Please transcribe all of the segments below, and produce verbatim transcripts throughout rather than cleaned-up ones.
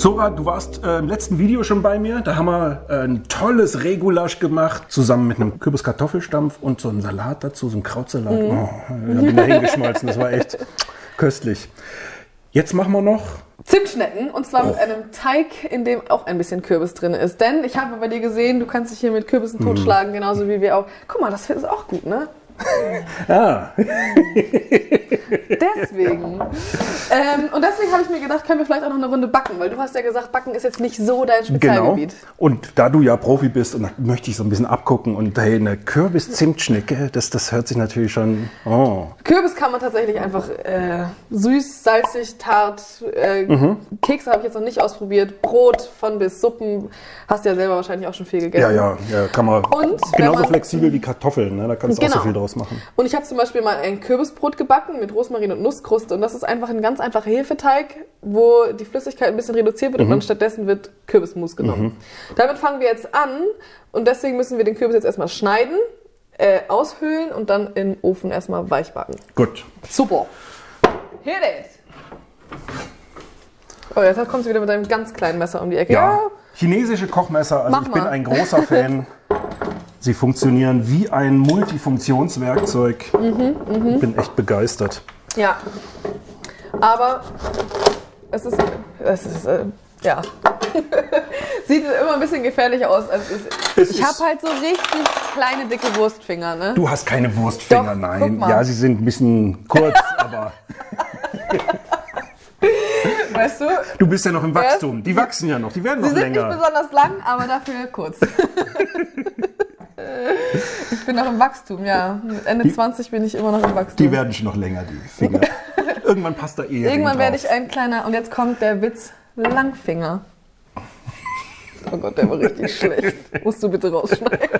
Zora, du warst äh, im letzten Video schon bei mir. Da haben wir äh, ein tolles Regulasch gemacht, zusammen mit einem Kürbis-Kartoffelstampf und so einem Salat dazu, so einem Krautsalat. Mhm. Oh, da bin ich hingeschmolzen, das war echt köstlich. Jetzt machen wir noch Zimtschnecken, und zwar oh. mit einem Teig, in dem auch ein bisschen Kürbis drin ist. Denn ich habe bei dir gesehen, du kannst dich hier mit Kürbissen mhm. totschlagen, genauso wie wir auch. Guck mal, das ist auch gut, ne? Ah. Deswegen. Ähm, und deswegen habe ich mir gedacht, können wir vielleicht auch noch eine Runde backen, weil du hast ja gesagt, Backen ist jetzt nicht so dein Spezialgebiet. Genau. Und da du ja Profi bist, und da möchte ich so ein bisschen abgucken, und hey, eine Kürbis-Zimtschnecke, das, das hört sich natürlich schon... Oh. Kürbis kann man tatsächlich einfach äh, süß, salzig, tart, äh, mhm. Kekse habe ich jetzt noch nicht ausprobiert, Brot von bis Suppen, hast du ja selber wahrscheinlich auch schon viel gegessen. Ja, ja, ja, kann man und genauso man, flexibel wie Kartoffeln, ne? Da kannst du genau. auch so viel draus machen. Und ich habe zum Beispiel mal ein Kürbisbrot gebacken mit Rosmarin und Nusskruste, und das ist einfach ein ganz einfacher Hefeteig, wo die Flüssigkeit ein bisschen reduziert wird mhm. und dann stattdessen wird Kürbismus genommen. Mhm. Damit fangen wir jetzt an, und deswegen müssen wir den Kürbis jetzt erstmal schneiden, äh, aushöhlen und dann im Ofen erstmal weich backen. Gut. Super. Here it is. Oh, jetzt kommst du wieder mit deinem ganz kleinen Messer um die Ecke. Ja, ja. Chinesische Kochmesser, also Mach ich bin mal. ein großer Fan. Sie funktionieren wie ein Multifunktionswerkzeug. Mhm, mh. Ich bin echt begeistert. Ja, aber es ist, es ist äh, ja, sieht immer ein bisschen gefährlich aus. Als es, ich habe halt so richtig kleine, dicke Wurstfinger, ne? Du hast keine Wurstfinger, Doch, nein. Ja, sie sind ein bisschen kurz, aber... Weißt du? Du bist ja noch im Wachstum. Die wachsen ja noch, die werden noch länger. Sie sind länger. nicht besonders lang, aber dafür kurz. Ich bin noch im Wachstum, ja. Mit Ende die, zwanzig bin ich immer noch im Wachstum. Die werden schon noch länger, die Finger. Irgendwann passt da eh. Irgendwann werde ich ein kleiner, und jetzt kommt der Witz, Langfinger. Oh Gott, der war richtig schlecht. Musst du bitte rausschneiden.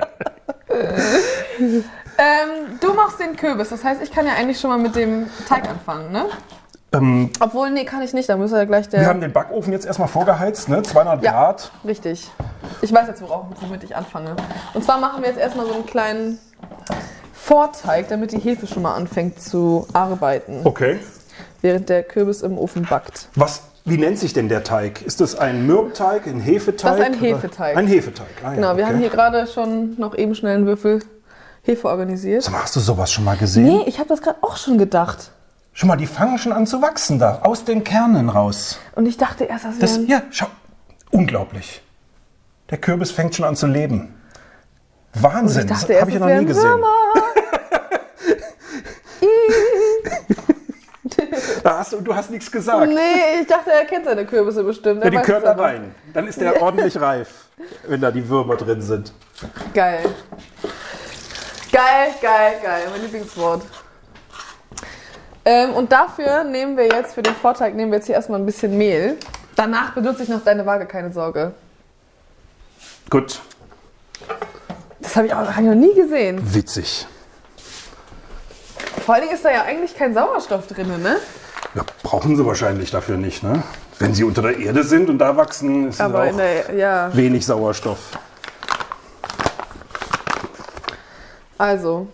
ähm, du machst den Kürbis, das heißt, ich kann ja eigentlich schon mal mit dem Teig anfangen, ne? Ähm, Obwohl, nee, kann ich nicht, da muss ja gleich der... Wir haben den Backofen jetzt erstmal vorgeheizt, ne? zweihundert ja, Grad. Richtig. Ich weiß jetzt, worauf, womit ich anfange. Und zwar machen wir jetzt erstmal so einen kleinen Vorteig, damit die Hefe schon mal anfängt zu arbeiten. Okay. Während der Kürbis im Ofen backt. Was, wie nennt sich denn der Teig? Ist das ein Mürbeteig, ein Hefeteig? Das ist ein Hefeteig. Ein Hefeteig, ah, ja, genau, wir okay. haben hier gerade schon noch eben schnell einen Würfel Hefe organisiert. Sag mal, hast du sowas schon mal gesehen? Nee, ich habe das gerade auch schon gedacht. Schon mal, die fangen schon an zu wachsen da, aus den Kernen raus. Und ich dachte erst, das das wären... Ja, schau, unglaublich. Der Kürbis fängt schon an zu leben. Wahnsinn, das habe ich ja noch nie gesehen. Da hast du, du hast nichts gesagt. Nee, ich dachte, er kennt seine Kürbisse bestimmt. Ja, die gehört da rein. Dann ist der ordentlich reif, wenn da die Würmer drin sind. Geil. Geil, geil, geil. Mein Lieblingswort. Ähm, und dafür nehmen wir jetzt, für den Vorteig, nehmen wir jetzt hier erstmal ein bisschen Mehl. Danach benutze ich noch deine Waage, keine Sorge. Gut. Das habe ich, auch, hab ich noch nie gesehen. Witzig. Vor allen Dingen ist da ja eigentlich kein Sauerstoff drin, ne? Ja, brauchen sie wahrscheinlich dafür nicht, ne? Wenn sie unter der Erde sind und da wachsen, ist Aber auch in der, ja. wenig Sauerstoff. Also,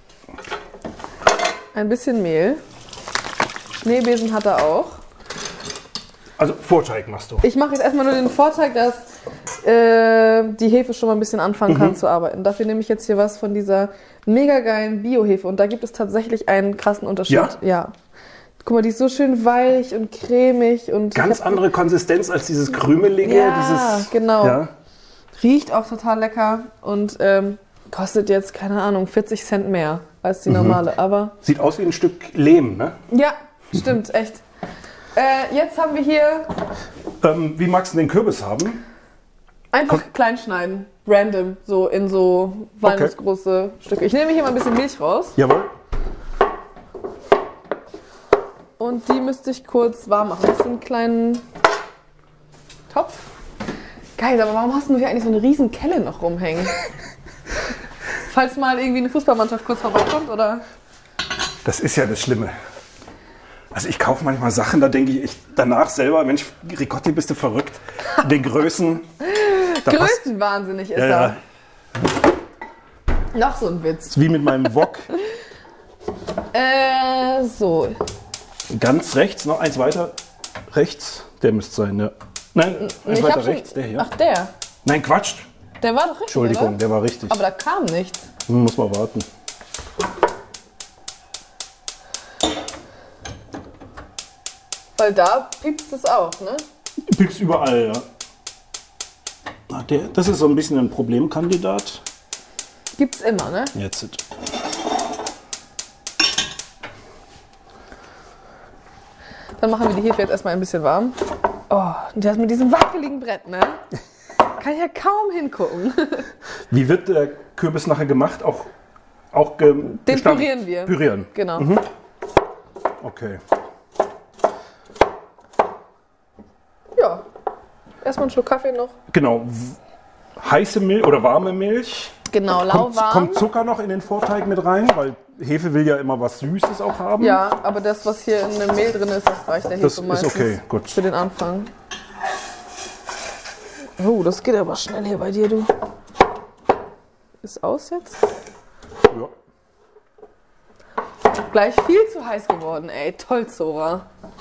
ein bisschen Mehl. Schneebesen hat er auch. Also Vorteig machst du. Ich mache jetzt erstmal nur den Vorteig, dass äh, die Hefe schon mal ein bisschen anfangen kann mhm. zu arbeiten. Dafür nehme ich jetzt hier was von dieser mega geilen Bio-Hefe. Und da gibt es tatsächlich einen krassen Unterschied. Ja? Ja. Guck mal, die ist so schön weich und cremig. Und ganz andere Konsistenz als dieses Krümelige. Ja, dieses, genau. Ja. Riecht auch total lecker und ähm, kostet jetzt, keine Ahnung, vierzig Cent mehr als die normale. Mhm. Aber sieht aus wie ein Stück Lehm, ne? Ja, stimmt, echt. Äh, jetzt haben wir hier... Ähm, wie magst du den Kürbis haben? Einfach Komm. klein schneiden, random, so in so walnussgroße okay. Stücke. Ich nehme hier mal ein bisschen Milch raus. Jawohl. Und die müsste ich kurz warm machen. Das ist ein kleinen Topf. Geil, aber warum hast du hier eigentlich so eine riesen Kelle noch rumhängen? Falls mal irgendwie eine Fußballmannschaft kurz vorbeikommt, oder? Das ist ja das Schlimme. Also ich kaufe manchmal Sachen, da denke ich, ich danach selber, Mensch, Ricotti, bist du verrückt? Den Größen. Größenwahnsinnig ist ja, er. Ja. Noch so ein Witz. Das ist wie mit meinem Wok. äh, so. Ganz rechts, noch eins weiter. Rechts, der müsste sein, ja. Nein, ein Ich weiter hab schon, rechts, der hier. Ach, der. Nein, Quatsch. Der war doch richtig, Entschuldigung, oder? der war richtig. Aber da kam nichts. Muss man warten. Weil da piepst es auch, ne? Piepst überall, ja. Ah, der, das ist so ein bisschen ein Problemkandidat. Gibt's immer, ne? Jetzt. Dann machen wir die Hefe jetzt erstmal ein bisschen warm. Oh, und das mit diesem wackeligen Brett, ne? Kann ich ja kaum hingucken. Wie wird der Kürbis nachher gemacht? Auch, auch ge Den gestampft? pürieren wir. Pürieren. Genau. Mhm. Okay. Ja. Erstmal einen Schluck Kaffee noch. Genau. W- Heiße Milch oder warme Milch. Genau, Kommt, lauwarm. kommt Zucker noch in den Vorteig mit rein? Weil Hefe will ja immer was Süßes auch haben. Ja, aber das, was hier in dem Mehl drin ist, das reicht der Hefe Das ist meistens. okay, gut. Für den Anfang. Oh, das geht aber schnell hier bei dir, du. Ist aus jetzt? Ja. Gleich viel zu heiß geworden, ey. Toll, Zora.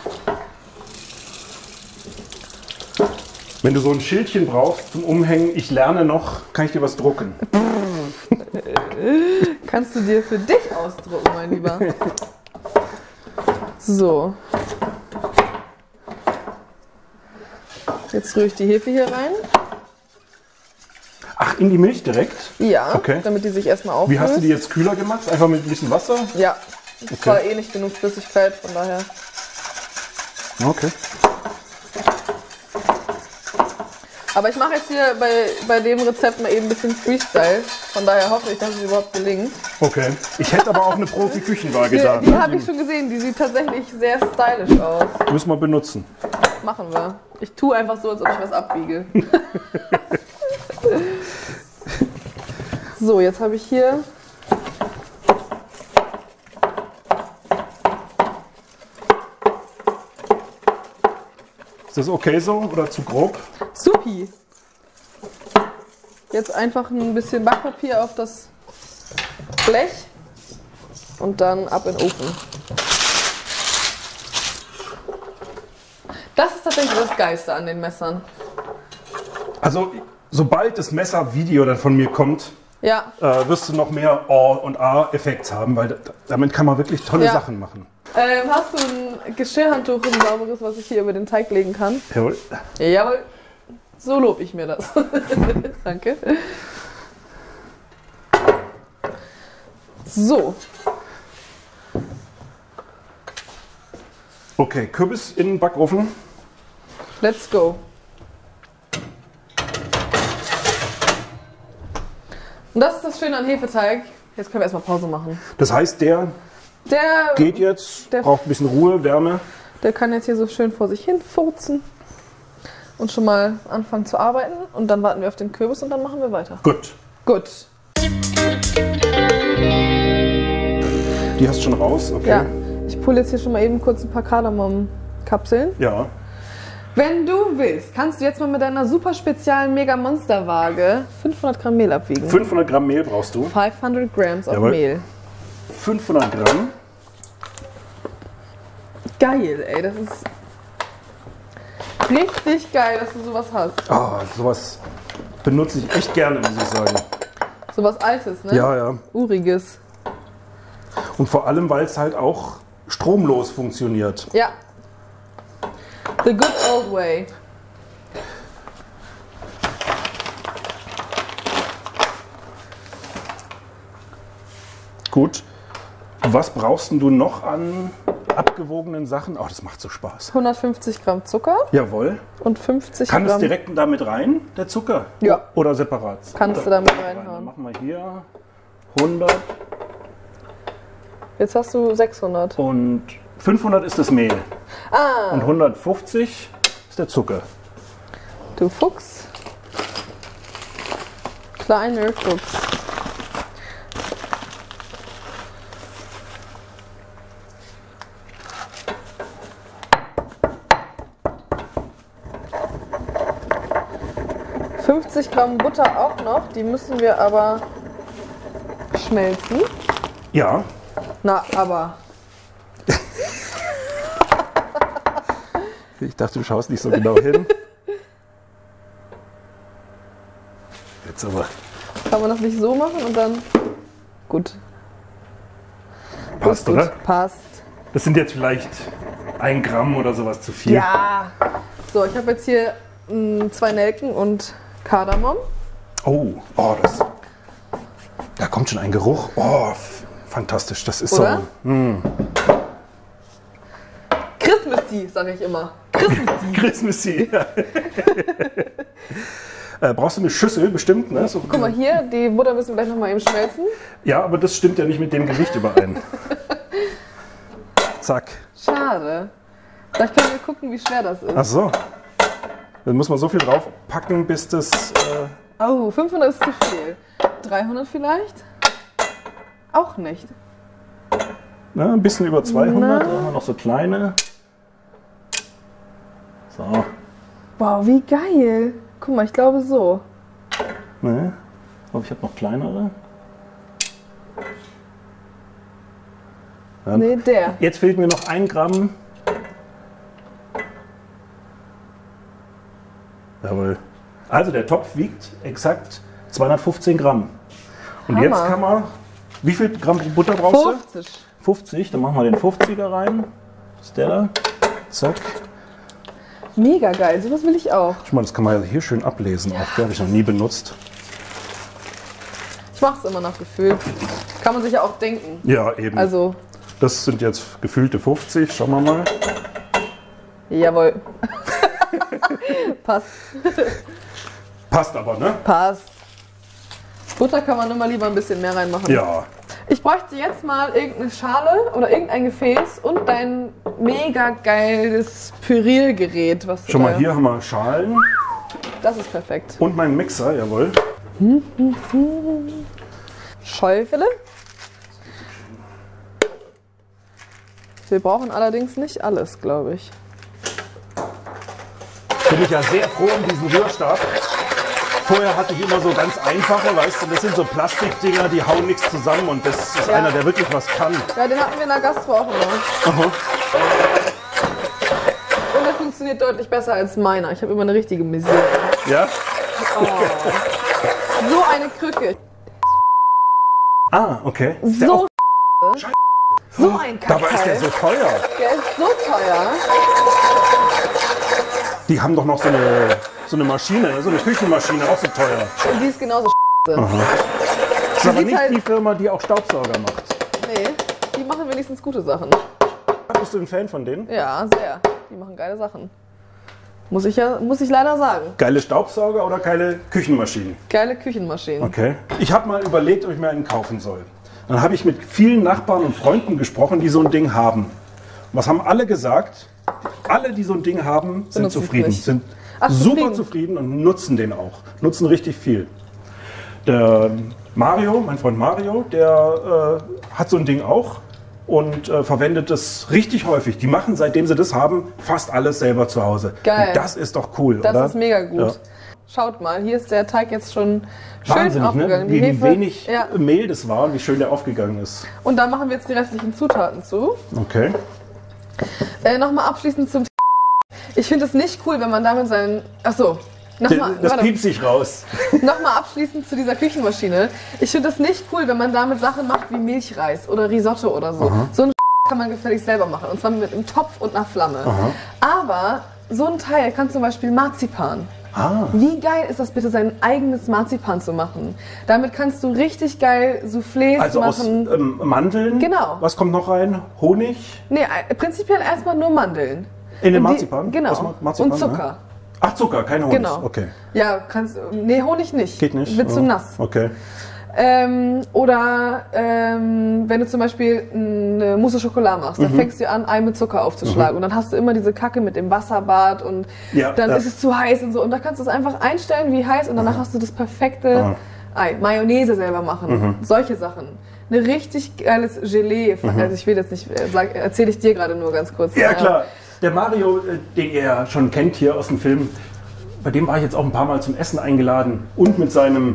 Wenn du so ein Schildchen brauchst zum Umhängen, ich lerne noch, kann ich dir was drucken. Kannst du dir für dich ausdrucken, mein Lieber. So. Jetzt rühre ich die Hefe hier rein. Ach, in die Milch direkt? Ja, Okay. damit die sich erstmal auflöst. Wie hast du die jetzt kühler gemacht? Einfach mit ein bisschen Wasser? Ja, es Okay. war eh nicht genug Flüssigkeit, von daher. Okay. Aber ich mache jetzt hier bei, bei dem Rezept mal eben ein bisschen Freestyle. Von daher hoffe ich, dass es überhaupt gelingt. Okay. Ich hätte aber auch eine Profi-Küchenwaage Die, da. die habe ich schon gesehen, die sieht tatsächlich sehr stylisch aus. Müssen wir benutzen. Machen wir. Ich tue einfach so, als ob ich was abwiege. So, jetzt habe ich hier Ist das okay so oder zu grob? Supi. Jetzt einfach ein bisschen Backpapier auf das Blech und dann ab in den Ofen. Das ist tatsächlich das Geilste an den Messern. Also, sobald das Messervideo dann von mir kommt, Ja, äh, wirst du noch mehr O und A-Effekte haben, weil da, damit kann man wirklich tolle Ja. Sachen machen. ähm, hast du ein Geschirrhandtuch, ein sauberes, was ich hier über den Teig legen kann? Jawohl. Jawohl. So lobe ich mir das. Danke. So, Okay, Kürbis in den Backofen. let's go. Und das ist das Schöne an Hefeteig. Jetzt können wir erstmal Pause machen. Das heißt, der Der, geht jetzt, Der- braucht ein bisschen Ruhe, Wärme. der kann jetzt hier so schön vor sich hin furzen und schon mal anfangen zu arbeiten. Und dann warten wir auf den Kürbis und dann machen wir weiter. Gut. Gut. Die hast du schon raus, okay. Ja, ich pulle jetzt hier schon mal eben kurz ein paar Kardamom-Kapseln. Ja. Wenn du willst, kannst du jetzt mal mit deiner super speziellen Mega-Monster-Waage fünfhundert Gramm Mehl abwiegen. fünfhundert Gramm Mehl brauchst du. fünfhundert Grams of Jawohl. Mehl. fünfhundert Gramm. Geil, ey, das ist richtig geil, dass du sowas hast. Ah, sowas benutze ich echt gerne, muss ich sagen. Sowas Altes, ne? Ja, ja. Uriges. Und vor allem, weil es halt auch stromlos funktioniert. Ja. The good old way. Gut. Was brauchst denn du noch an abgewogenen Sachen? Oh, das macht so Spaß. hundertfünfzig Gramm Zucker Jawohl. und fünfzig Kann es Gramm. direkt damit rein, der Zucker? Ja. Oder separat? Kannst du damit Dann reinhauen. machen wir hier hundert Jetzt hast du sechshundert. und fünfhundert ist das Mehl. Ah, Und hundertfünfzig ist der Zucker. du Fuchs. Kleiner Fuchs. fünfzig Gramm Butter auch noch, die müssen wir aber schmelzen. Ja. Na, aber Ich dachte, du schaust nicht so genau hin. jetzt aber. Kann man das nicht so machen und dann... Gut. Passt, gut, oder? Gut. Passt. Das sind jetzt vielleicht ein Gramm oder sowas zu viel. Ja. So, ich habe jetzt hier mh, zwei Nelken und Kardamom. Oh, oh, das... Da kommt schon ein Geruch. Oh, fantastisch. Das ist oder? so... Mm. Christmas-Tea, sage ich immer. Christmas-Tea. Christmas-Tea, ja. äh, brauchst du eine Schüssel bestimmt, ne? So, guck mal hier, die Butter müssen wir gleich noch mal eben schmelzen. Ja, aber das stimmt ja nicht mit dem Gewicht überein. Zack. Schade. Vielleicht können wir gucken, wie schwer das ist. Ach so. Dann muss man so viel draufpacken, bis das... Äh oh, fünfhundert ist zu viel. dreihundert vielleicht? Auch nicht. Na, ein bisschen über zweihundert, da haben wir noch so kleine. So. Wow, wie geil. Guck mal, ich glaube so. Ne? Ich glaube, ich habe noch kleinere. Ja. Nee, der. Jetzt fehlt mir noch ein Gramm. Jawohl. Also der Topf wiegt exakt zweihundertfünfzehn Gramm. Und Hammer. jetzt kann man... Wie viel Gramm Butter brauchst du? fünfzig. fünfzig, dann machen wir den fünfziger rein. Das ist der da. Zack. Mega geil, sowas will ich auch. Schau mal, das kann man ja hier schön ablesen. Auch die habe ich noch nie benutzt. Ich mache es immer nach Gefühl. Kann man sich ja auch denken. Ja, eben. Also, Das sind jetzt gefühlte fünfzig. Schauen wir mal. jawohl. Passt. Passt aber, ne? Passt. Butter kann man immer lieber ein bisschen mehr reinmachen. Ja. Ich bräuchte jetzt mal irgendeine Schale oder irgendein Gefäß und dein mega geiles Püriergerät. Was du Schon mal da- hier haben wir Schalen Das ist perfekt. und meinen Mixer, jawohl. Schäufele. Wir brauchen allerdings nicht alles, glaube ich. Bin ich ja sehr froh um diesen Rührstab. Vorher hatte ich immer so ganz einfache, weißt du, das sind so Plastikdinger, die hauen nichts zusammen und das ist Ja. einer, der wirklich was kann. Ja, den hatten wir in der Gastro auch immer. Aha. Und der funktioniert deutlich besser als meiner. Ich habe immer eine richtige Misere. Ja? Oh. So eine Krücke. Ah, okay. Ist der So auch- So ein Dabei ist der Kackteil. so teuer. Der ist so teuer. Die haben doch noch so eine, so eine Maschine, so eine Küchenmaschine, auch so teuer. Und die ist genauso Das ist aber sieht nicht halt- die Firma, die auch Staubsauger macht. Nee, die machen wenigstens gute Sachen. Bist du ein Fan von denen? Ja, sehr. Die machen geile Sachen. Muss ich ja, muss ich leider sagen. Geile Staubsauger oder geile Küchenmaschinen? Geile Küchenmaschinen. Okay. Ich habe mal überlegt, ob ich mir einen kaufen soll. Dann habe ich mit vielen Nachbarn und Freunden gesprochen, die so ein Ding haben. Was haben alle gesagt? Alle, die so ein Ding haben, sind Benutzen es zufrieden. nicht. Sind Ach, super zufrieden. zufrieden und nutzen den auch. Nutzen richtig viel. Der Mario, mein Freund Mario, der äh, hat so ein Ding auch und äh, verwendet es richtig häufig. Die machen, seitdem sie das haben, fast alles selber zu Hause. Geil. Und das ist doch cool, Das oder? ist mega gut. Ja. Schaut mal, hier ist der Teig jetzt schon schön Wahnsinnig, aufgegangen. ne? Die Wie Hefe, wenig ja. Mehl das war und wie schön der aufgegangen ist. Und da machen wir jetzt die restlichen Zutaten zu. Okay. Äh, Nochmal abschließend zum Ich finde es nicht cool, wenn man damit seinen... Achso. Nochmal, Das warte. piept sich raus. Nochmal abschließend zu dieser Küchenmaschine. Ich finde es nicht cool, wenn man damit Sachen macht wie Milchreis oder Risotto oder so. Aha. So ein kann man gefälligst selber machen. Und zwar mit einem Topf und einer Flamme. Aha. Aber so ein Teil kann zum Beispiel Marzipan. Ah. Wie geil ist das bitte, sein eigenes Marzipan zu machen? Damit kannst du richtig geil Soufflés Also aus machen. ähm, Mandeln. Genau. Was kommt noch rein? Honig? Nee, äh, prinzipiell erstmal nur Mandeln. In den Und die- Marzipan? Genau. Aus Ma- Marzipan, und Zucker. ne? Ach, Zucker, kein Honig. Genau. Okay. Ja, kannst nee, Honig nicht. Geht nicht? Wird zu Oh, nass. Okay. Ähm, oder ähm, wenn du zum Beispiel eine Mousse Schokolade machst, Mhm. dann fängst du an, Ei mit Zucker aufzuschlagen. Und dann hast du immer diese Kacke mit dem Wasserbad und Ja, dann ja. ist es zu heiß und so. Und da kannst du es einfach einstellen, wie heiß, und danach hast du das perfekte Aha. Ei. Mayonnaise selber machen. Solche Sachen. Eine richtig geiles Gelee. Also ich will jetzt nicht, äh, sag- erzähle ich dir gerade nur ganz kurz. Ja, Äh, klar. Der Mario, äh, den ihr ja schon kennt hier aus dem Film, bei dem war ich jetzt auch ein paar Mal zum Essen eingeladen und mit seinem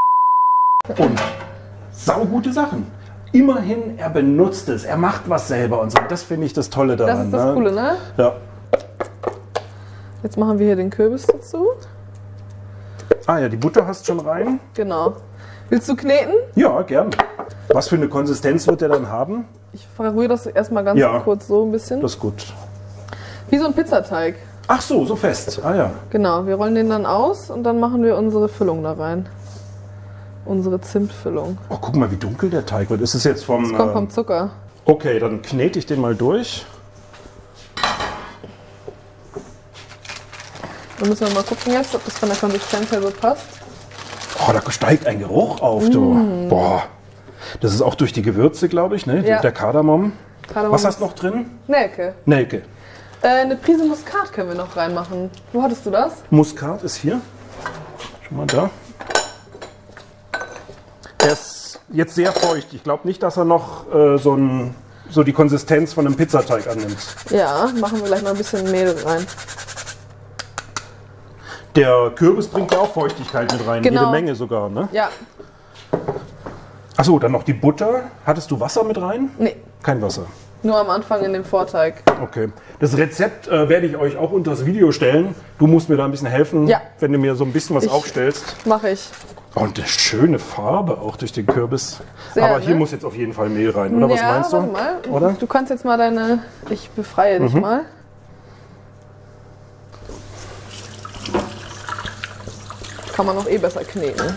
und saugute Sachen. Immerhin, er benutzt es, er macht was selber und so. Das finde ich das Tolle daran. Das ist das ne? Coole, ne? Ja. Jetzt machen wir hier den Kürbis dazu. Ah ja, die Butter hast schon rein. Genau. Willst du kneten? Ja, gern. Was für eine Konsistenz wird der dann haben? Ich verrühre das erstmal ganz Ja. kurz so ein bisschen. Das ist gut. Wie so ein Pizzateig. Ach so, so fest. Ah ja. Genau, wir rollen den dann aus und dann machen wir unsere Füllung da rein. Unsere Zimtfüllung. Oh, guck mal, wie dunkel der Teig wird. Ist es jetzt vom... Das kommt äh, vom Zucker. Okay, dann knete ich den mal durch. Dann müssen wir mal gucken jetzt, ob das von der Konsistenz her so passt. Oh, da steigt ein Geruch auf, du. Mm. Boah. Das ist auch durch die Gewürze, glaube ich, ne? Ja. Der Kardamom. Kardamom Was hast ist- du noch drin? Nelke. Nelke. Äh, eine Prise Muskat können wir noch reinmachen. Wo hattest du das? Muskat ist hier. Schon mal da. Er ist jetzt sehr feucht. Ich glaube nicht, dass er noch äh, so, ein, so die Konsistenz von einem Pizzateig annimmt. Ja, machen wir gleich mal ein bisschen Mehl rein. Der Kürbis bringt ja auch Feuchtigkeit mit rein. Genau. Jede Menge sogar, ne? Ja, Achso, dann noch die Butter. Hattest du Wasser mit rein? nee, Kein Wasser. nur am Anfang in dem Vorteig. Okay. Das Rezept äh, werde ich euch auch unter das Video stellen. Du musst mir da ein bisschen helfen, Ja. wenn du mir so ein bisschen was Ich- aufstellst. Mache ich. Oh, und eine schöne Farbe auch durch den Kürbis. Sehr, Aber hier ne? muss jetzt auf jeden Fall Mehl rein, oder? Was ja, meinst du? warte mal. Oder? Du kannst jetzt mal deine... Ich befreie Mhm. dich mal. Kann man noch eh besser kneten.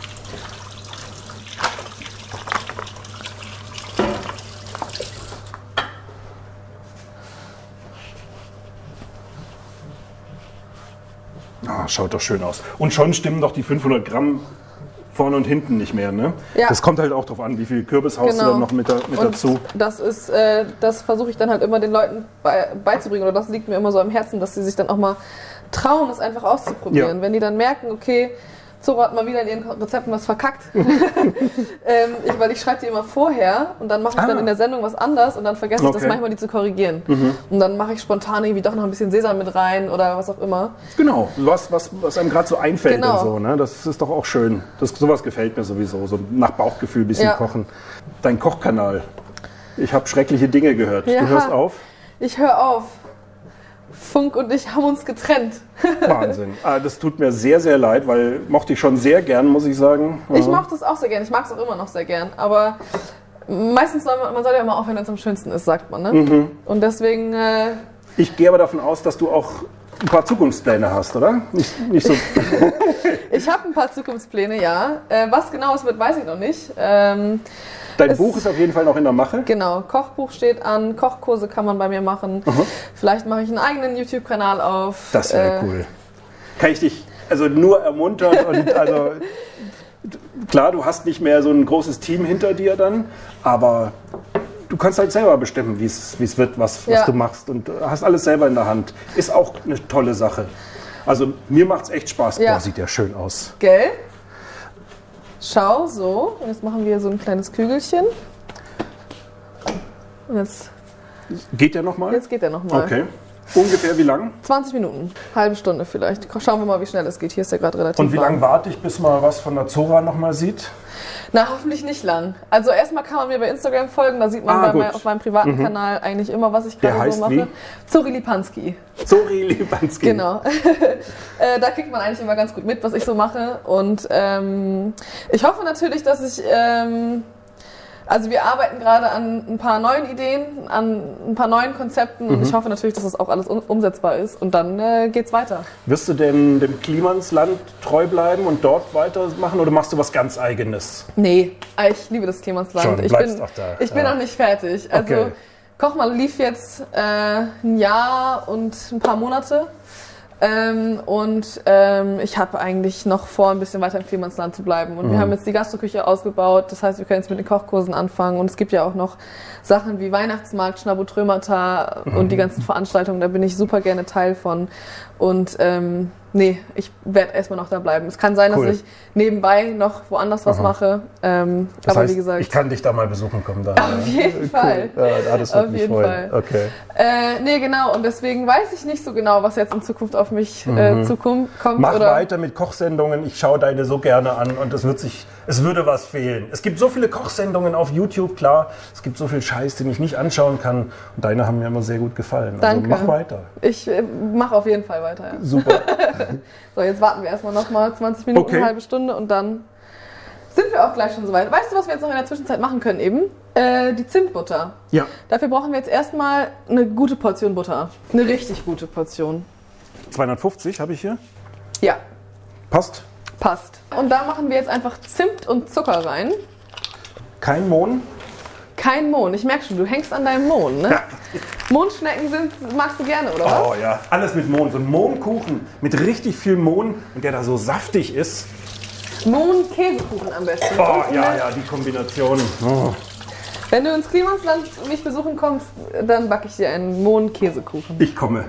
Ah, schaut doch schön aus. Und schon stimmen doch die fünfhundert Gramm vorne und hinten nicht mehr, ne? Ja. Das kommt halt auch drauf an, wie viel Kürbis haust Genau. du dann noch mit, da, mit Und dazu. das ist, äh, das versuche ich dann halt immer den Leuten bei, beizubringen, oder das liegt mir immer so am Herzen, dass sie sich dann auch mal trauen, es einfach auszuprobieren. Ja. Wenn die dann merken, okay, Zora hat mal wieder in ihren Rezepten was verkackt. ähm, ich, weil ich schreibe die immer vorher und dann mache ich Ah. dann in der Sendung was anders und dann vergesse ich das Okay. manchmal, die zu korrigieren. Und dann mache ich spontan irgendwie doch noch ein bisschen Sesam mit rein oder was auch immer. Genau, was, was, was einem gerade so einfällt Genau. und so, ne? Das ist doch auch schön. Das, sowas gefällt mir sowieso, so nach Bauchgefühl ein bisschen Ja. kochen. Dein Kochkanal. Ich habe schreckliche Dinge gehört. Ja. Du hörst auf? Ich höre auf. Funk und ich haben uns getrennt. Wahnsinn. Ah, das tut mir sehr, sehr leid, weil mochte ich schon sehr gern, muss ich sagen. Ich Ja. mochte es auch sehr gern. Ich mag es auch immer noch sehr gern. Aber meistens soll man, man soll ja immer aufhören, wenn es am schönsten ist, sagt man. Ne? Mhm. Und deswegen, äh, Ich gehe aber davon aus, dass du auch ein paar Zukunftspläne hast, oder? Nicht, nicht so. ich habe ein paar Zukunftspläne, ja. Äh, was genau es wird, weiß ich noch nicht. Ähm, Dein Es- Buch ist auf jeden Fall noch in der Mache. genau, Kochbuch steht an, Kochkurse kann man bei mir machen. Vielleicht mache ich einen eigenen YouTube-Kanal auf. Das wäre Äh, cool. Kann ich dich also nur ermuntern und also klar, du hast nicht mehr so ein großes Team hinter dir dann, aber du kannst halt selber bestimmen, wie es wie es wird, was, was Ja. du machst und hast alles selber in der Hand. Ist auch eine tolle Sache. Also mir macht es echt Spaß. Ja. Boah, sieht ja schön aus. Gell? Schau, so. Und jetzt machen wir so ein kleines Kügelchen. Und jetzt, Geht der nochmal? jetzt geht der nochmal. Okay. Ungefähr wie lang? zwanzig Minuten, halbe Stunde vielleicht. Schauen wir mal, wie schnell es geht. Hier ist der gerade relativ Und wie warm. lange warte ich, bis man was von der Zora nochmal sieht? Na, hoffentlich nicht lang. Also erstmal kann man mir bei Instagram folgen, da sieht man Ah, bei gut. mein, auf meinem privaten Kanal eigentlich immer, was ich Der gerade heißt so mache. wie? Zori Lipanski. Zori Libanski. Genau. äh, da kriegt man eigentlich immer ganz gut mit, was ich so mache. Und ähm, ich hoffe natürlich, dass ich... Ähm, also wir arbeiten gerade an ein paar neuen Ideen, an ein paar neuen Konzepten und ich hoffe natürlich, dass das auch alles um, umsetzbar ist und dann äh, geht's weiter. Wirst du denn dem Klimansland treu bleiben und dort weitermachen oder machst du was ganz Eigenes? Nee, ich liebe das Klimansland. Schon, ich bleibst bin, auch da, ich bin ja. noch nicht fertig. Also Okay. Kochmal lief jetzt äh, ein Jahr und ein paar Monate. Ähm, und ähm, ich habe eigentlich noch vor, ein bisschen weiter im Klimansland zu bleiben. Und Mhm. wir haben jetzt die Gastroküche ausgebaut. Das heißt, wir können jetzt mit den Kochkursen anfangen. Und es gibt ja auch noch Sachen wie Weihnachtsmarkt, Schnabutrömata Mhm. und die ganzen Veranstaltungen. Da bin ich super gerne Teil von. Und ähm, nee, ich werde erstmal noch da bleiben. Es kann sein, Cool. dass ich nebenbei noch woanders was mache. Ähm, Das aber heißt, wie gesagt, ich kann dich da mal besuchen kommen. Da. auf jeden Fall. Ja, ja, das wird Auf mich jeden freuen. Fall. Okay. Äh, nee, genau. Und deswegen weiß ich nicht so genau, was jetzt in Zukunft auf mich äh, zukommt. kommt Mhm. Mach oder weiter mit Kochsendungen. Ich schaue deine so gerne an und es wird sich Es würde was fehlen. Es gibt so viele Kochsendungen auf YouTube, klar. Es gibt so viel Scheiß, den ich nicht anschauen kann. Und deine haben mir immer sehr gut gefallen. Danke. Also mach weiter. Ich äh, mache auf jeden Fall weiter. Ja. Super. So, jetzt warten wir erstmal noch mal zwanzig Minuten, Okay. eine halbe Stunde und dann sind wir auch gleich schon soweit. Weißt du, was wir jetzt noch in der Zwischenzeit machen können eben? Äh, die Zimtbutter. Ja. Dafür brauchen wir jetzt erstmal eine gute Portion Butter. Eine richtig gute Portion. zweihundertfünfzig habe ich hier. Ja, Passt. passt. Und da machen wir jetzt einfach Zimt und Zucker rein. Kein Mohn. Kein Mohn. Ich merke schon, du hängst an deinem Mohn, ne? Ja. Mondschnecken sind, magst du gerne, oder was? Oh ja. Alles mit Mohn. So ein Mohnkuchen mit richtig viel Mohn und der da so saftig ist. Mohn-Käsekuchen am besten. Oh Und ja, eine- ja, die Kombination. Oh. Wenn du ins Klimasland mich besuchen kommst, dann backe ich dir einen Mohn-Käsekuchen. Ich komme.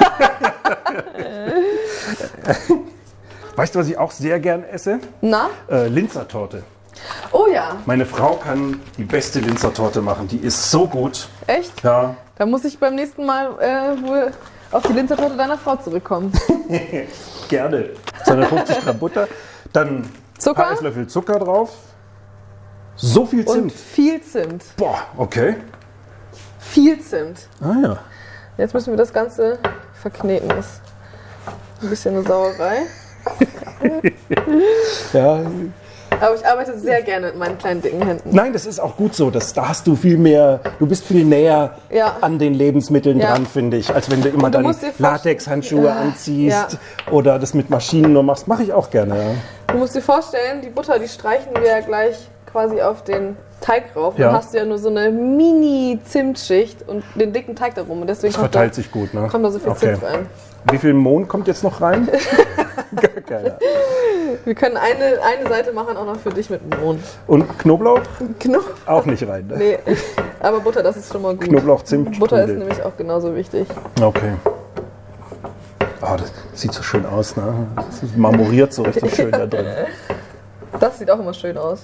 Weißt du, was ich auch sehr gern esse? Na? Äh, Linzertorte. Oh ja, Meine Frau kann die beste Linzertorte machen. Die ist so gut. echt? Ja. Da muss ich beim nächsten Mal äh, wohl auf die Linzertorte deiner Frau zurückkommen. Gerne. zweihundertfünfzig Gramm Butter. Dann Zucker? ein paar Esslöffel Zucker drauf. So viel Und Zimt. viel Zimt. Boah, okay. Viel Zimt. Ah ja. Jetzt müssen wir das Ganze verkneten. Das ist ein bisschen eine Sauerei. Ja. Aber ich arbeite sehr gerne mit meinen kleinen dicken Händen. Nein, das ist auch gut so. Das, da hast du viel mehr, du bist viel näher Ja. an den Lebensmitteln Ja. dran, finde ich, als wenn du immer Und du dann musst dir vorst- Latexhandschuhe Ja. anziehst Ja. oder das mit Maschinen nur machst. Mache ich auch gerne, ja. Du musst dir vorstellen, die Butter, die streichen wir ja gleich quasi auf den Teig rauf. Ja. Dann hast du ja nur so eine Mini-Zimtschicht und den dicken Teig da rum. Und deswegen kommt da, Verteilt sich gut, ne? kommt da so viel Okay. Zimt rein. Wie viel Mohn kommt jetzt noch rein? Gar keiner. Wir können eine, eine Seite machen, auch noch für dich mit Mohn. Und Knoblauch? Knob Auch nicht rein, ne? nee, aber Butter, das ist schon mal gut. Knoblauch, Zimt, Butter ist Sprudel. nämlich auch genauso wichtig. Okay. Oh, das sieht so schön aus, ne? Das ist marmoriert so richtig schön da drin. Das sieht auch immer schön aus.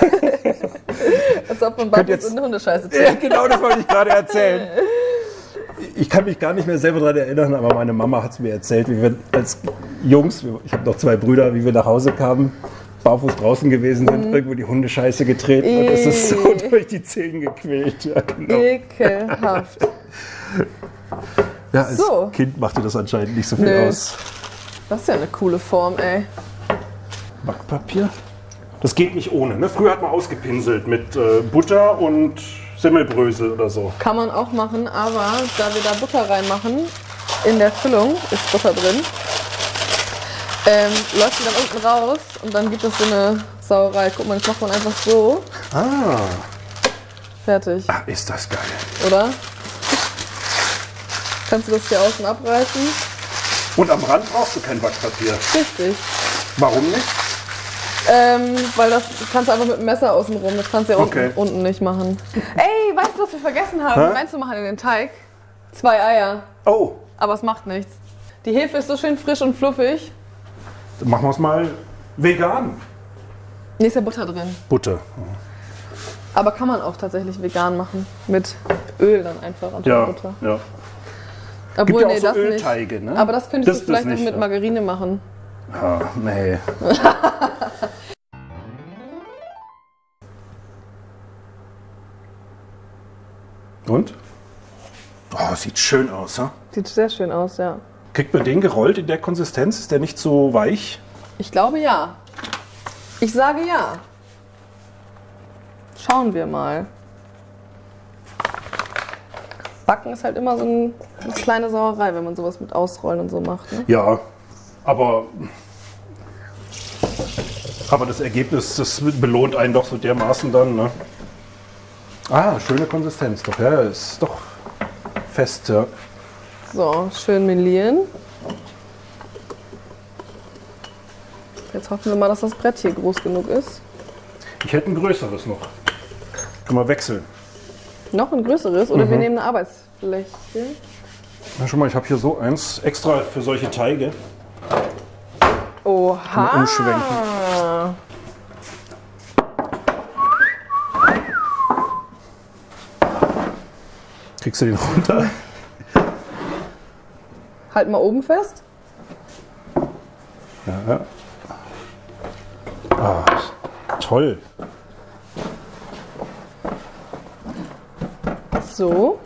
Als ob man Könnt Bambus jetzt- in eine Hundescheiße Ja, trägt. genau, das wollte ich gerade erzählen. Ich kann mich gar nicht mehr selber daran erinnern, aber meine Mama hat es mir erzählt, wie wir als Jungs, ich habe noch zwei Brüder, wie wir nach Hause kamen, barfuß draußen gewesen sind, irgendwo die Hundescheiße getreten und es ist so Ih. durch die Zehen gequält. Ja, genau. Ekelhaft. Ja, als So. Kind machte das anscheinend nicht so viel Nö. aus. Das ist ja eine coole Form, ey. Backpapier? Das geht nicht ohne. Ne? Früher hat man ausgepinselt mit äh, Butter und Semmelbrösel oder so. Kann man auch machen, aber da wir da Butter reinmachen, in der Füllung ist Butter drin, ähm, läuft die dann unten raus und dann gibt es so eine Sauerei. Guck mal, das macht man einfach so. Ah, Fertig, ah ist das geil. oder? Kannst du das hier außen abreißen? Und am Rand brauchst du kein Backpapier. Richtig. Warum nicht? Ähm, weil das kannst du einfach mit dem Messer außen rum. Das kannst du ja unten, Okay. unten nicht machen. Ey, weißt du, was wir vergessen haben, Hä? reinzumachen in den Teig? Zwei Eier. Oh, Aber es macht nichts. Die Hefe ist so schön frisch und fluffig. dann machen wir es mal vegan. Hier ist ja Butter drin. Butter. Aber kann man auch tatsächlich vegan machen. Mit Öl dann einfach anstatt Ja, Butter. ja. Obwohl, Gibt ja auch nee, so das Ölteige, nicht. ne? Aber das könntest Das- du vielleicht das noch nicht, mit ja. Margarine machen. Ah, nee. Und? Oh, sieht schön aus, ha? Sieht sehr schön aus, ja. Kriegt man den gerollt in der Konsistenz? Ist der nicht so weich? Ich glaube ja. Ich sage ja. Schauen wir mal. Backen ist halt immer so ein, eine kleine Sauerei, wenn man sowas mit Ausrollen und so macht. Ne? Ja, aber, aber das Ergebnis, das belohnt einen doch so dermaßen dann, ne? Ah, schöne Konsistenz doch, ja, ist doch fest, ja. So, schön melieren. Jetzt hoffen wir mal, dass das Brett hier groß genug ist. Ich hätte ein größeres noch. Können wir wechseln. Noch ein größeres oder wir nehmen eine Arbeitsfläche. Na, schon mal, ich habe hier so eins extra für solche Teige. Oha! Umschwenken. Kriegst du den runter? Halt mal oben fest. Ja. Ah, toll. So.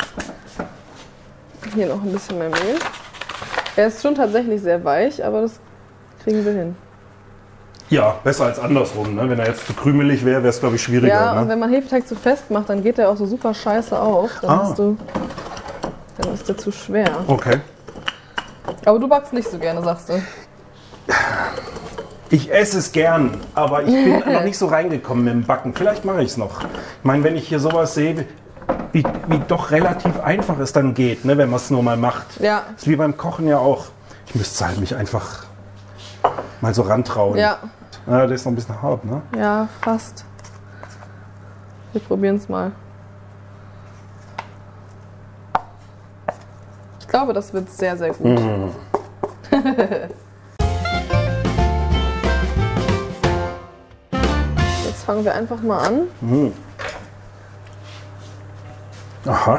Hier noch ein bisschen mehr Mehl. Er ist schon tatsächlich sehr weich, aber das kriegen wir hin. Ja, besser als andersrum. Ne? Wenn er jetzt zu krümelig wäre, wäre es, glaube ich, schwieriger. Ja, ne? und wenn man Hefeteig zu fest macht, dann geht der auch so super scheiße auf. Dann, Ah. hast du, dann ist der zu schwer. Okay. Aber du backst nicht so gerne, sagst du. Ich esse es gern, aber ich bin noch nicht so reingekommen mit dem Backen. Vielleicht mache ich es noch. Ich meine, wenn ich hier sowas sehe, wie, wie doch relativ einfach es dann geht, ne, wenn man es nur mal macht. Ja. Ist wie beim Kochen ja auch. Ich müsste halt mich einfach mal so rantrauen. Ja. Ja, der ist noch ein bisschen hart, ne? Ja, fast. Wir probieren es mal. Ich glaube, das wird sehr, sehr gut. Mhm. Jetzt fangen wir einfach mal an. Mhm. Aha.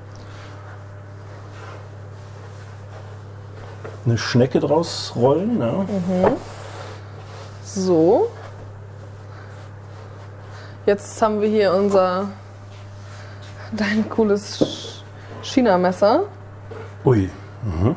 Eine Schnecke draus rollen, ja. Mhm. So. Jetzt haben wir hier unser dein cooles China-Messer. Ui. Mhm.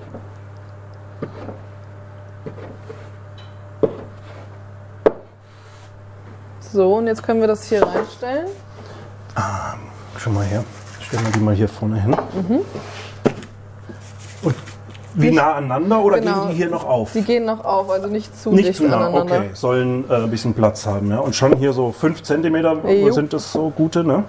So, und jetzt können wir das hier reinstellen. Ah, schon mal her. Stellen wir die mal hier vorne hin. Mhm. Und wie Nicht- nah aneinander oder Genau. gehen die hier noch auf? Die gehen noch auf, also nicht zu Nicht dicht zu nah, aneinander. okay. Sollen äh, ein bisschen Platz haben, ja. Und schon hier so fünf Zentimeter Jo. sind das so gute, ne?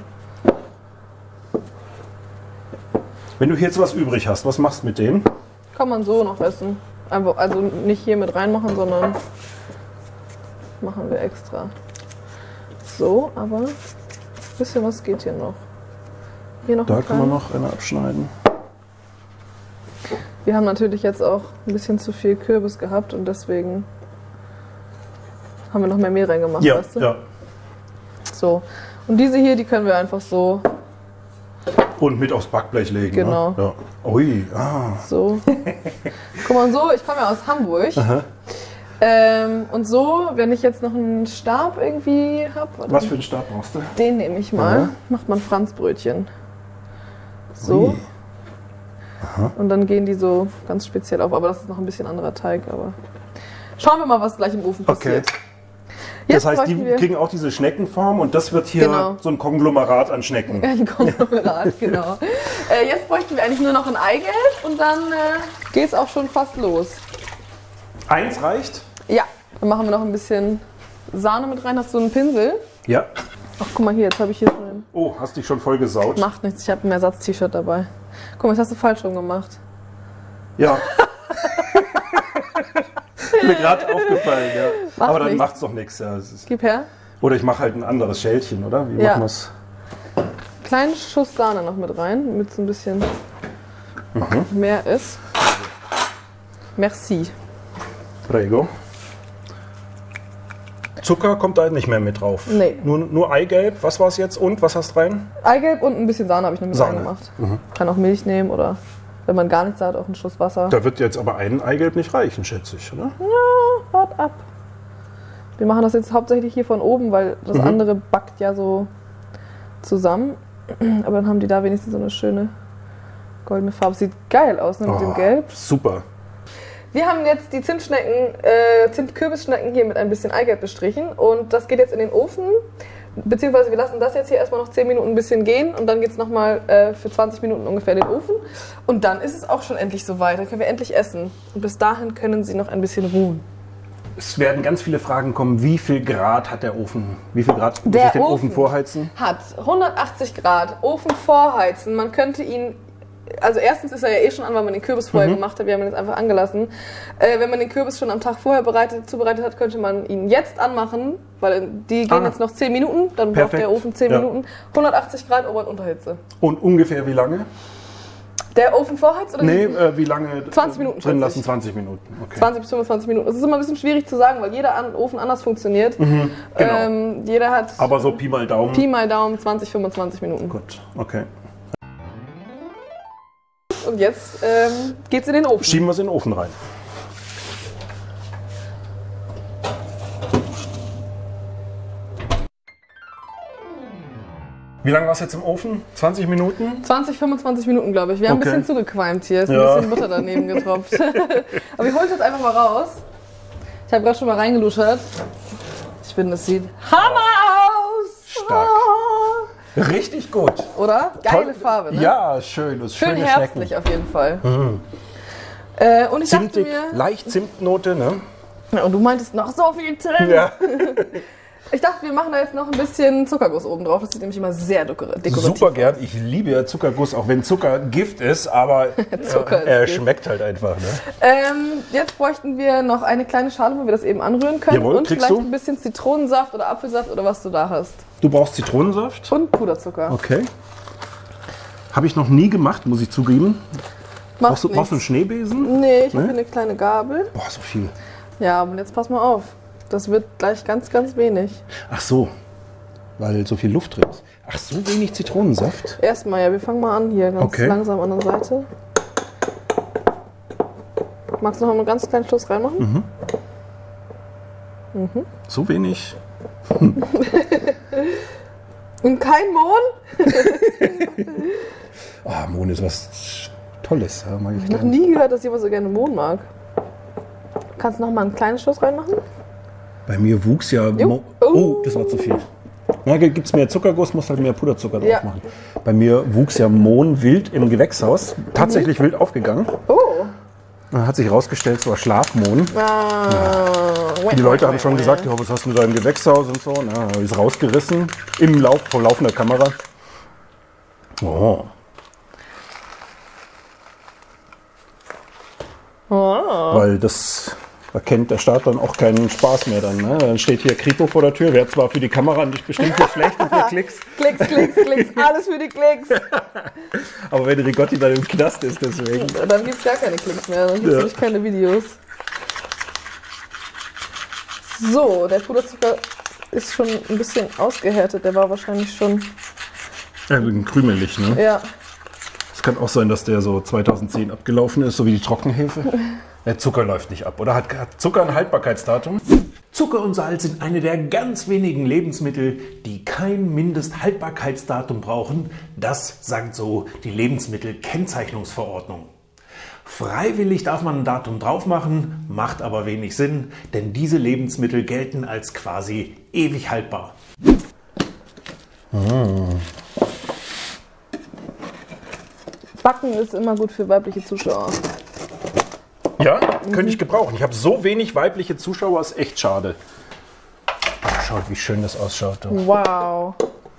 Wenn du hier jetzt was übrig hast, was machst du mit denen? Kann man so noch essen. Einfach, also nicht hier mit reinmachen, sondern machen wir extra. So, aber ein bisschen was geht hier noch. Hier noch Da ein kann man klein- noch eine abschneiden. Wir haben natürlich jetzt auch ein bisschen zu viel Kürbis gehabt und deswegen haben wir noch mehr Mehl reingemacht, Ja, weißt du? ja. So. Und diese hier, die können wir einfach so, Und mit aufs Backblech legen. Genau. Ne? Ja. Ui, ah. so. Guck mal, so, ich komme ja aus Hamburg. Aha. Ähm, und so, wenn ich jetzt noch einen Stab irgendwie habe, Was für einen Stab brauchst du? den nehme ich mal, Aha. macht man Franzbrötchen. So. Ui. Und dann gehen die so ganz speziell auf, aber das ist noch ein bisschen anderer Teig. Aber schauen wir mal, was gleich im Ofen Okay. passiert. Jetzt Das heißt, die bräuchten wir kriegen auch diese Schneckenform und das wird hier Genau. so ein Konglomerat an Schnecken. ein Konglomerat, genau. Äh, jetzt bräuchten wir eigentlich nur noch ein Eigelb und dann äh, geht es auch schon fast los. Eins reicht? Ja, dann machen wir noch ein bisschen Sahne mit rein. Hast du einen Pinsel? Ja. Ach, guck mal hier, jetzt habe ich hier schon einen. Oh, hast dich schon voll gesaut? Macht nichts, ich habe ein Ersatz-T-Shirt dabei. Guck mal, das hast du falsch rum gemacht. Ja. Mir gerade aufgefallen, ja. Macht Aber dann nichts. macht's doch nichts. Ja. Es ist- Gib her. Oder ich mache halt ein anderes Schälchen, oder? Wie Ja. machen wir's? Kleinen Schuss Sahne noch mit rein, damit es ein bisschen mehr ist. Merci. Prego. Zucker kommt da nicht mehr mit drauf. Nee. Nur, nur Eigelb. Was war's jetzt? Und was hast du rein? Eigelb und ein bisschen Sahne habe ich noch mit Sahne. reingemacht. Kann auch Milch nehmen oder wenn man gar nichts hat, auch einen Schuss Wasser. Da wird jetzt aber ein Eigelb nicht reichen, schätze ich, oder? Wart ab. Wir machen das jetzt hauptsächlich hier von oben, weil das andere backt ja so zusammen. Aber dann haben die da wenigstens so eine schöne goldene Farbe. Sieht geil aus, ne, mit dem Oh, Gelb. Super. Wir haben jetzt die Zimtschnecken, äh, Zimt-Kürbisschnecken hier mit ein bisschen Eigelb bestrichen und das geht jetzt in den Ofen. Beziehungsweise wir lassen das jetzt hier erstmal noch zehn Minuten ein bisschen gehen und dann geht es nochmal äh, für zwanzig Minuten ungefähr in den Ofen. Und dann ist es auch schon endlich soweit. Dann können wir endlich essen. Und bis dahin können sie noch ein bisschen ruhen. Es werden ganz viele Fragen kommen. Wie viel Grad hat der Ofen? Wie viel Grad muss Der ich den Ofen, Ofen vorheizen? Hat hundertachtzig Grad, Ofen vorheizen. Man könnte ihn, also erstens ist er ja eh schon an, weil man den Kürbis vorher gemacht hat. Wir haben ihn jetzt einfach angelassen. Äh, wenn man den Kürbis schon am Tag vorher bereitet, zubereitet hat, könnte man ihn jetzt anmachen, weil die gehen Ah. jetzt noch zehn Minuten. Dann braucht Perfekt. der Ofen zehn Ja. Minuten. hundertachtzig Grad Ober- und Unterhitze. Und ungefähr wie lange? Der Ofen vorheizt oder Nee, die- äh, wie lange? zwanzig Minuten, Drin schätze lassen, ich. zwanzig Minuten. Okay. zwanzig bis fünfundzwanzig Minuten. Das ist immer ein bisschen schwierig zu sagen, weil jeder An- Ofen anders funktioniert. genau. ähm, jeder hat Aber so Pi mal Daumen. Pi mal Daumen zwanzig, fünfundzwanzig Minuten. Gut, okay. Und jetzt ähm, geht's in den Ofen. Schieben wir es in den Ofen rein. Wie lange war es jetzt im Ofen? zwanzig Minuten? zwanzig, fünfundzwanzig Minuten, glaube ich. Wir haben Okay. ein bisschen zugequalmt hier. Ist Ja. ein bisschen Butter daneben getropft. Aber wir holen es jetzt einfach mal raus. Ich habe gerade schon mal reingeluschert. Ich finde, es sieht Hammer aus. Stark. Richtig gut. Oder? Geile Toll. Farbe, ne? Ja, schön. Das ist Schön schöne herbstlich Schnecken. auf jeden Fall. Äh, und ich dachte Zimtig, mir... leicht Zimtnote, ne? Ja, und du meintest noch so viel Zimt. Ja. Ich dachte, wir machen da jetzt noch ein bisschen Zuckerguss oben drauf. Das sieht nämlich immer sehr dekor- dekorativ Super gern. Ich liebe ja Zuckerguss, auch wenn Zucker Gift ist, aber Zucker äh, er ist Gift. schmeckt halt einfach. Ne? Ähm, jetzt bräuchten wir noch eine kleine Schale, wo wir das eben anrühren können. Jawohl, und kriegst vielleicht du? ein bisschen Zitronensaft oder Apfelsaft oder was du da hast. Du brauchst Zitronensaft? Und Puderzucker. Okay. Habe ich noch nie gemacht, muss ich zugeben. Macht Brauchst du, brauchst du einen nichts. Schneebesen? Nee, ich habe Nee? hier eine kleine Gabel. Boah, so viel. Ja, und jetzt pass mal auf. Das wird gleich ganz, ganz wenig. Ach so, weil so viel Luft drin ist. Ach, so wenig Zitronensaft? Erstmal, ja, wir fangen mal an hier, ganz Okay. langsam an der Seite. Magst du noch einen ganz kleinen Schuss reinmachen? So wenig? Und kein Mohn? Ah, Mohn ist was Tolles. Ja, mag ich Ich habe noch gern. nie gehört, dass jemand so gerne Mohn mag. Kannst du noch mal einen kleinen Schuss reinmachen? Bei mir wuchs ja... Jo. Mo oh, das war zu viel. Na, gibt es mehr Zuckerguss, musst halt mehr Puderzucker drauf Ja. machen. Bei mir wuchs ja Mohn wild im Gewächshaus. Tatsächlich wild aufgegessen. Oh. Dann hat sich herausgestellt, es war Schlafmohn. Ah. Die Leute haben schon gesagt, ja, was hast du da im Gewächshaus und so. Na, habe ich es rausgerissen. Im Lauf, vor laufender Kamera. Oh. Oh. Weil das, da kennt der Staat dann auch keinen Spaß mehr dann. Ne? Dann steht hier Kripo vor der Tür, wäre zwar für die Kamera nicht bestimmt nicht schlecht und für Klicks, Klicks, Klicks, Klicks, alles für die Klicks. aber wenn Rigotti dann im Knast ist, deswegen. Dann gibt es gar keine Klicks mehr, dann gibt es Ja. nämlich keine Videos. So, der Puderzucker ist schon ein bisschen ausgehärtet. Der war wahrscheinlich schon, Ja, ein krümelig, ne? ja. Es kann auch sein, dass der so zweitausendzehn abgelaufen ist, so wie die Trockenhefe. Der Zucker läuft nicht ab, oder? Hat, hat Zucker ein Haltbarkeitsdatum? Zucker und Salz sind eine der ganz wenigen Lebensmittel, die kein Mindesthaltbarkeitsdatum brauchen. Das sagt so die Lebensmittelkennzeichnungsverordnung. Freiwillig darf man ein Datum drauf machen, macht aber wenig Sinn, denn diese Lebensmittel gelten als quasi ewig haltbar. Backen ist immer gut für weibliche Zuschauer. Ja, könnte ich gebrauchen. Ich habe so wenig weibliche Zuschauer, ist echt schade. Oh, schaut, wie schön das ausschaut. Du. Wow.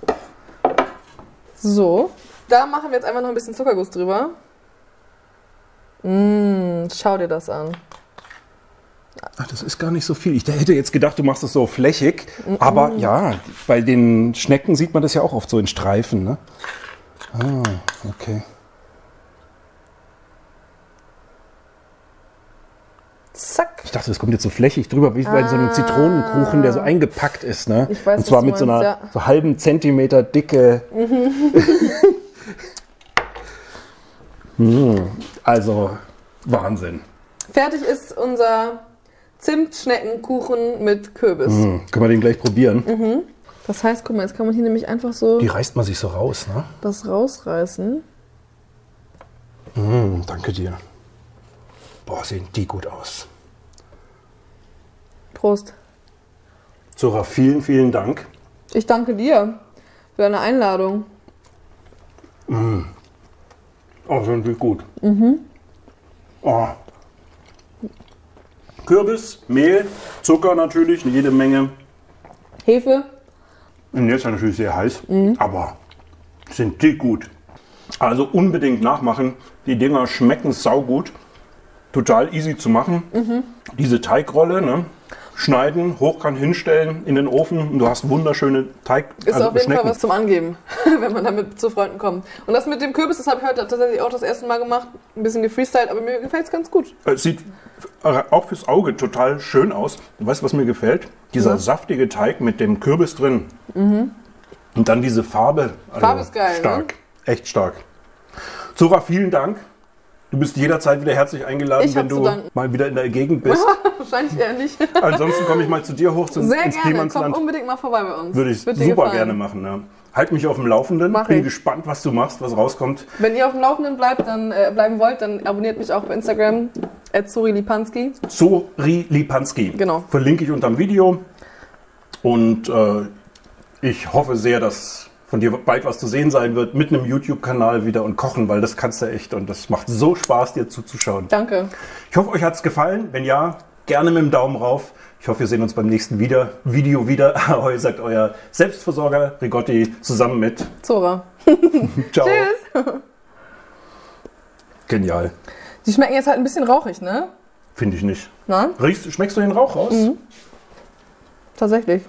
So, da machen wir jetzt einfach noch ein bisschen Zuckerguss drüber. Mmh, schau dir das an. Ach, das ist gar nicht so viel. Ich hätte jetzt gedacht, du machst es so flächig. Aber ja, bei den Schnecken sieht man das ja auch oft so in Streifen. Ne? Ah, okay. Zack. Ich dachte, das kommt jetzt so flächig drüber, wie bei so einem Zitronenkuchen, der so eingepackt ist. Ne? Ich weiß, Und zwar was du mit so meinst, einer ja. so halben Zentimeter dicke. Hm, also Wahnsinn. Fertig ist unser Zimtschneckenkuchen mit Kürbis. Hm, können wir den gleich probieren? Das heißt, guck mal, jetzt kann man hier nämlich einfach so Die reißt man sich so raus, ne? das rausreißen. Hm, danke dir. Boah, sehen die gut aus. Prost. Zora, vielen, vielen Dank. Ich danke dir für deine Einladung. Oh, sind die gut. Oh. Kürbis, Mehl, Zucker natürlich, jede Menge. Hefe. Und jetzt natürlich sehr heiß, aber sind die gut. Also unbedingt nachmachen. Die Dinger schmecken saugut. Total easy zu machen. Diese Teigrolle, ne? Schneiden, hochkant hinstellen, in den Ofen. Und du hast wunderschöne Teig. Ist also auf jeden Schnecken. Fall was zum Angeben, wenn man damit zu Freunden kommt. Und das mit dem Kürbis, das habe ich heute tatsächlich auch das erste Mal gemacht. Ein bisschen gefreestylt, aber mir gefällt es ganz gut. Es sieht auch fürs Auge total schön aus. Du weißt, was mir gefällt? Dieser Ja. saftige Teig mit dem Kürbis drin. Und dann diese Farbe. Also Farbe ist geil, stark. Echt stark. Zora, vielen Dank. Du bist jederzeit wieder herzlich eingeladen, Ich hab wenn zu du danken. mal wieder in der Gegend bist. Wahrscheinlich eher nicht. Ansonsten komme ich mal zu dir hoch zum, Sehr ins gerne, komm Klimansland. unbedingt mal vorbei bei uns. Würde ich Wird dir super gefallen. gerne machen. Ja. Halt mich auf dem Laufenden. Mach Bin ich. gespannt, was du machst, was rauskommt. Wenn ihr auf dem Laufenden bleibt, dann äh, bleiben wollt, dann abonniert mich auch bei Instagram, at sorilipanski. Sori Lipanski. Genau. Verlinke ich unter dem Video. Und äh, ich hoffe sehr, dass von dir bald was zu sehen sein wird, mit einem YouTube-Kanal wieder und kochen, weil das kannst du echt und das macht so Spaß, dir zuzuschauen. Danke. Ich hoffe, euch hat es gefallen. Wenn ja, gerne mit dem Daumen rauf. Ich hoffe, wir sehen uns beim nächsten wieder, Video wieder. Ahoi, sagt euer Selbstversorger Rigotti zusammen mit Zora. Ciao. Tschüss. Genial. Die schmecken jetzt halt ein bisschen rauchig, ne? Finde ich nicht. Na? Riechst, schmeckst du den Rauch raus? Mhm. Tatsächlich.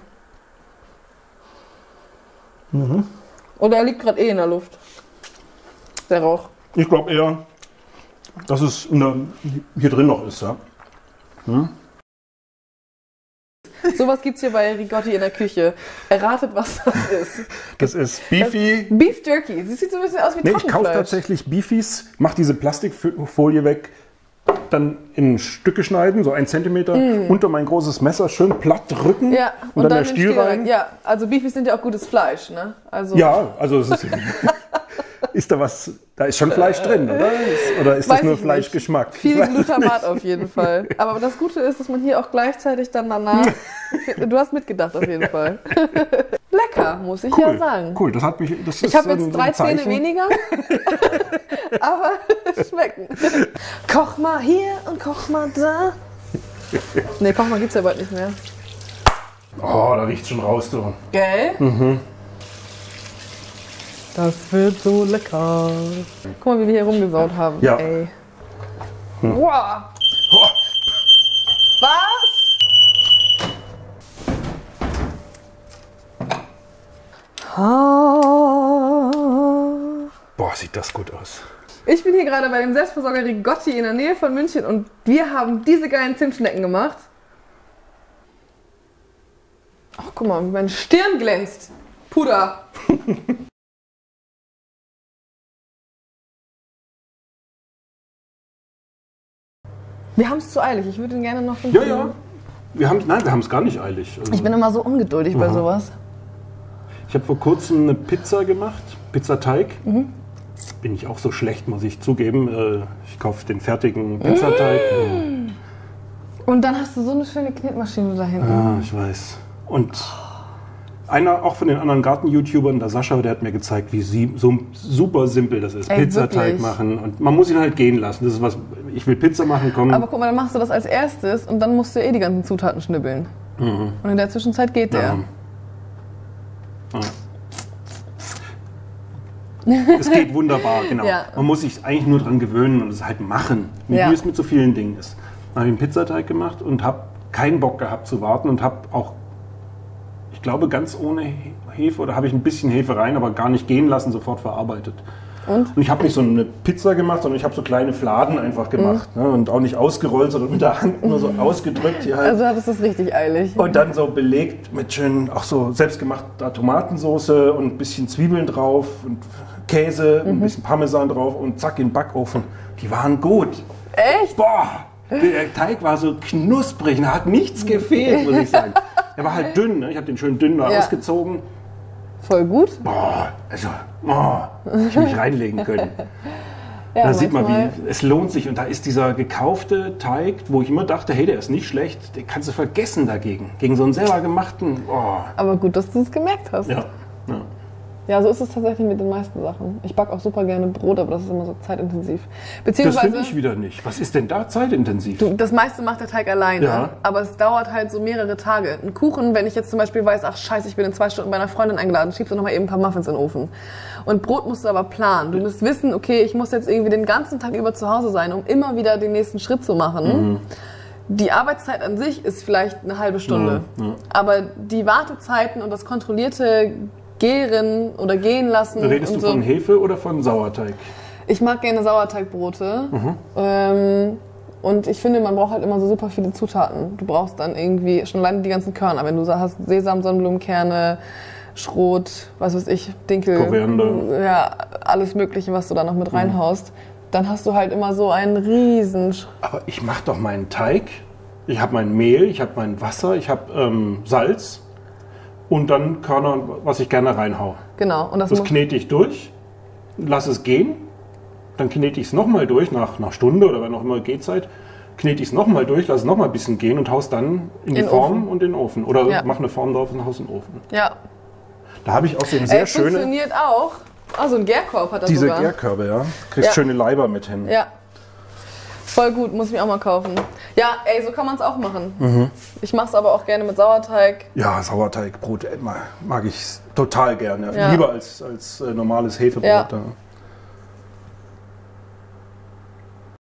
Mhm. Oder er liegt gerade eh in der Luft. Der Rauch. Ich glaube eher, dass es in der, hier drin noch ist. Ja? Hm? Sowas gibt es hier bei Rigotti in der Küche. Erratet, was das ist. Das ist Beefy. Das Beef Jerky. Das sieht so ein bisschen aus wie Nee, ich Trockenfleisch. kaufe tatsächlich Beefies, mache diese Plastikfolie weg, dann in Stücke schneiden, so ein Zentimeter, unter mein großes Messer schön platt drücken Ja, und, dann der den Stiel rein. Ja, also Beefies sind ja auch gutes Fleisch, ne? Also Ja, also es ist, ist da was, da ist schon Fleisch drin, oder? Ist, oder ist Weiß das nur ich nicht. Fleischgeschmack? viel Ich weiß Glutamat nicht. auf jeden Fall. Aber das Gute ist, dass man hier auch gleichzeitig dann danach... Du hast mitgedacht auf jeden Fall. Lecker, muss ich ja Cool, sagen. cool, das hat mich, das ist Ich habe so ein- jetzt so drei ein Zähne Zeichen. weniger, aber schmecken. Koch mal hier und koch mal da. Nee, koch mal gibt's ja bald nicht mehr. Oh, da riecht's schon raus, du. Gell? Mhm. Das wird so lecker. Guck mal, wie wir hier rumgesaut haben. Ja. Ey. Wow. Oh, Was? boah, sieht das gut aus. Ich bin hier gerade bei dem Selbstversorger Rigotti in der Nähe von München und wir haben diese geilen Zimtschnecken gemacht. Ach, guck mal, wie meine Stirn glänzt. Puder. Wir haben es zu eilig. Ich würde ihn gerne noch fünf Ja, Minuten- ja. Wir haben, nein, wir haben es gar nicht eilig. Also, Ich bin immer so ungeduldig bei sowas. ich habe vor kurzem eine Pizza gemacht, Pizzateig. Mhm. Bin ich auch so schlecht, muss ich zugeben. Äh, Ich kaufe den fertigen Pizzateig. Und dann hast du so eine schöne Knetmaschine da hinten. Ah, ich weiß. Und einer auch von den anderen Garten-YouTubern, der Sascha, der hat mir gezeigt, wie sie, so super simpel das ist. Ey, Pizzateig wirklich? machen. Und man muss ihn halt gehen lassen. Das ist was, ich will Pizza machen, komm. Aber guck mal, dann machst du das als erstes und dann musst du eh die ganzen Zutaten schnibbeln. Und in der Zwischenzeit geht der. Ja. Ja. Es geht wunderbar, genau. Ja. Man muss sich eigentlich nur dran gewöhnen und es halt machen, wie Ja. es mit so vielen Dingen ist. Dann habe ich einen Pizzateig gemacht und habe keinen Bock gehabt zu warten und habe auch, ich glaube, ganz ohne He- Hefe oder habe ich ein bisschen Hefe rein, aber gar nicht gehen lassen, sofort verarbeitet. Und? Und ich habe nicht so eine Pizza gemacht, sondern ich habe so kleine Fladen einfach gemacht. Ne? Und auch nicht ausgerollt, sondern mit der Hand nur so ausgedrückt. Hier halt. Also hattest du es richtig eilig. Und dann so belegt mit schön, auch so selbstgemachter Tomatensoße und ein bisschen Zwiebeln drauf und Käse und ein bisschen Parmesan drauf und zack in den Backofen. Die waren gut. Echt? Boah, der Teig war so knusprig, da hat nichts gefehlt, muss ich sagen. Er war halt dünn, ne? Ich habe den schön dünn da Ja. ausgezogen. Voll gut. Boah, also, oh, ich mich reinlegen können. Ja, Da sieht man, manchmal- wie es lohnt sich. Und da ist dieser gekaufte Teig, wo ich immer dachte, hey, der ist nicht schlecht, den kannst du vergessen dagegen. Gegen so einen selber gemachten, oh, Aber gut, dass du es gemerkt hast. ja. ja. Ja, so ist es tatsächlich mit den meisten Sachen. Ich backe auch super gerne Brot, aber das ist immer so zeitintensiv. Das Beziehungsweise, finde ich wieder nicht. Was ist denn da zeitintensiv? du, das meiste macht der Teig alleine, Ja. aber es dauert halt so mehrere Tage. Ein Kuchen, wenn ich jetzt zum Beispiel weiß, ach scheiße, ich bin in zwei Stunden bei einer Freundin eingeladen, schiebst du noch mal eben ein paar Muffins in den Ofen. Und Brot musst du aber planen. Du musst wissen, okay, ich muss jetzt irgendwie den ganzen Tag über zu Hause sein, um immer wieder den nächsten Schritt zu machen. Mhm. Die Arbeitszeit an sich ist vielleicht eine halbe Stunde, Ja, ja. aber die Wartezeiten und das kontrollierte Gären oder gehen lassen Redest und du so. von Hefe oder von Sauerteig? Ich mag gerne Sauerteigbrote. Mhm. Ähm, und ich finde, man braucht halt immer so super viele Zutaten. Du brauchst dann irgendwie schon alleine die ganzen Körner. Wenn du so hast Sesam, Sonnenblumenkerne, Schrot, was weiß ich, Dinkel. Koriander. Ja, alles Mögliche, was du da noch mit reinhaust. Dann hast du halt immer so einen riesen... Sch- Aber ich mache doch meinen Teig. Ich habe mein Mehl, ich habe mein Wasser, ich habe ähm, Salz und dann Körner, was ich gerne reinhau. genau. Und das Das muss, knete ich durch, lass es gehen, dann knete ich es nochmal durch, nach einer Stunde oder wann auch immer Gehzeit, knete ich es nochmal durch, lass es nochmal ein bisschen gehen und haus dann in die In den Form Ofen. und in den Ofen. Oder Ja. mach eine Form drauf und haus in den Ofen. ja. Da habe ich auch so ein sehr Äh, schöne, funktioniert auch. Ah, so ein Gärkorb hat er diese sogar. Gärkörbe, ja. Kriegst Ja. schöne Leiber mit hin. Ja. Voll gut, muss ich mir auch mal kaufen. Ja, ey, so kann man es auch machen. Mhm. Ich mache es aber auch gerne mit Sauerteig. Ja, Sauerteigbrot äh, mag ich total gerne. Ja. Lieber als, als äh, normales Hefebrot. Ja. Da.